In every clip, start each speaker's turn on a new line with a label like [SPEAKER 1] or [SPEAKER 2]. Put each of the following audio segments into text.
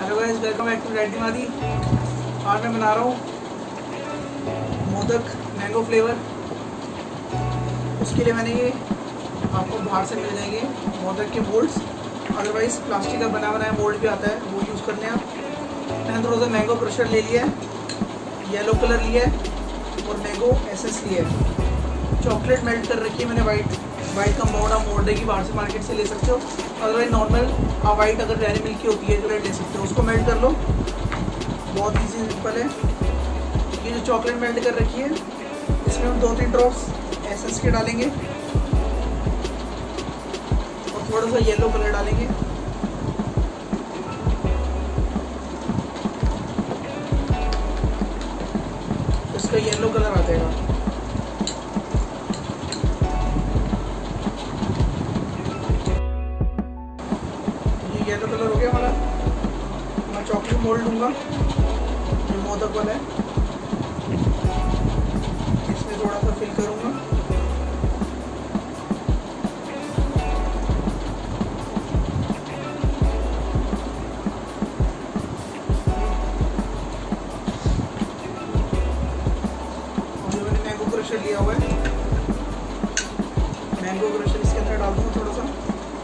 [SPEAKER 1] Hello guys, welcome back to ready मादी। आज मैं बना रहा हूँ मोदक मैंगो फ्लेवर। उसके लिए मैंने ये आपको बाहर से मिल जाएंगे मोदक के मोल्ड्स, अदरवाइज़ प्लास्टिक का बना बनाया मोल्ड भी आता है, वो यूज़ करने आप। मैंने थोड़ा सा मैंगो क्रशर ले लिया है, येलो कलर लिया है और मैंगो एसेंस लिया है। चॉकलेट मेल्ट कर रखी है मैंने, वाइट कंपाउंड आप मोल्ड की बाहर से मार्केट से ले सकते हो, अदरवाइज नॉर्मल आप वाइट अगर डेयरी मिल्क की होती है जो ले सकते हो, उसको मेल्ट कर लो। बहुत ईजी सिंपल है। ये जो चॉकलेट मेल्ट कर रखी है इसमें हम 2-3 ड्रॉप्स एसेंस के डालेंगे और थोड़ा सा येलो कलर डालेंगे। इसका येलो कलर आ जाएगा। येलो कलर हो गया हमारा। मैं चॉकलेट मोल्ड लूँगा जो मोदक वाला है, इसमें थोड़ा सा फिल करूँगा। और जो मैंने मैंगो क्रशर लिया हुआ है, मैंगो क्रशर इसके अंदर डाल दूँगा थोड़ा सा।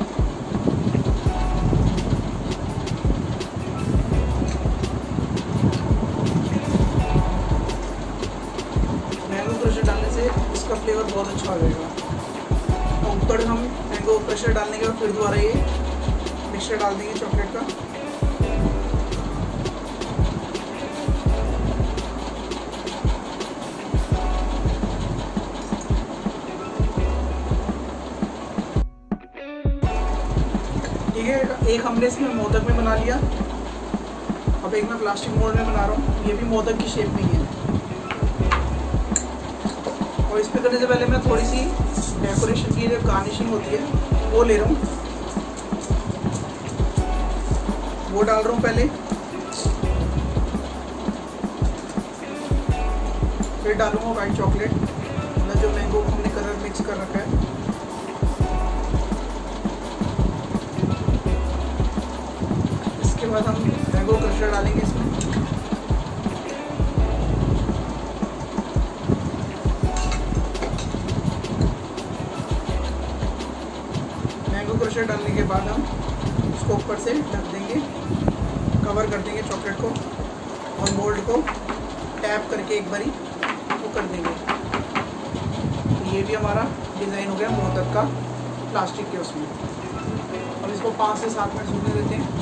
[SPEAKER 1] डालने से इसका फ्लेवर बहुत अच्छा आ जाएगा। और ऊपर हम मैंगो क्रशर डालने के बाद फिर दोबारा ये मिक्सचर डाल देंगे चॉकलेट का। ठीक है, एक हमने इसमें मोदक में बना लिया। अब एक मैं प्लास्टिक मोल्ड में बना रहा हूँ, ये भी मोदक की शेप में ही है। और इस पे करने से पहले मैं थोड़ी सी डेकोरेशन की जो गार्निशिंग होती है वो ले रहा हूँ, वो डाल रहा हूँ पहले। फिर डालूंगा वाइट चॉकलेट, मतलब जो मैंगो हमने कलर मिक्स कर रखा है। इसके बाद हम मैंगो क्रशर डालेंगे इसमें। क्रशर डालने के बाद हम उसको ऊपर से ढक देंगे, कवर कर देंगे चॉकलेट को और मोल्ड को टैप करके एक बारी वो कर देंगे। तो ये भी हमारा डिज़ाइन हो गया मोदक का प्लास्टिक के उसमें। अब इसको 5 से 7 मिनट सूखने देते हैं।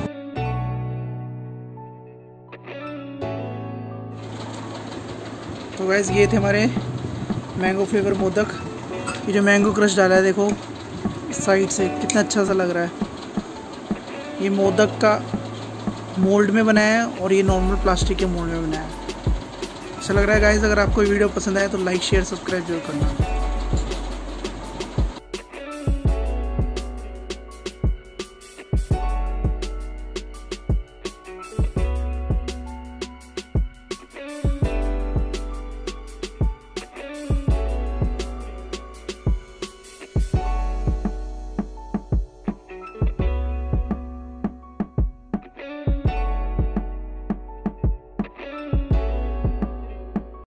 [SPEAKER 1] तो गाइस, ये थे हमारे मैंगो फ्लेवर मोदक। ये जो मैंगो क्रश डाला है देखो साइड से कितना अच्छा सा लग रहा है। ये मोदक का मोल्ड में बनाया है और ये नॉर्मल प्लास्टिक के मोल्ड में बनाया है। अच्छा लग रहा है गाइस। अगर आपको वीडियो पसंद आए तो लाइक शेयर सब्सक्राइब जरूर करना।